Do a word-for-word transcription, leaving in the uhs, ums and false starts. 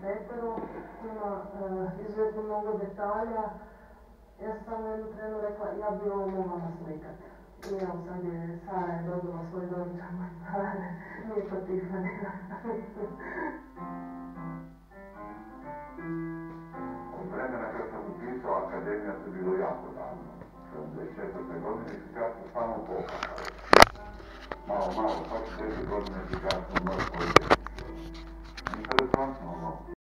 Peteru, ima uh, izuzetno mnogo detalja. Ja sam samo jednu trenu rekla, ja bi ovo mogla naslikati. I evo sad je Sara je dobila svoj doručak od Sare, nije to Tifanina. Od vremena kad sam upisao akademija se bilo jako davno. sedamdeset četvrte godine i kad sam samo pokazao. Malo, malo, svaki deset godine si kad sam mrtvo i interesantno, ono.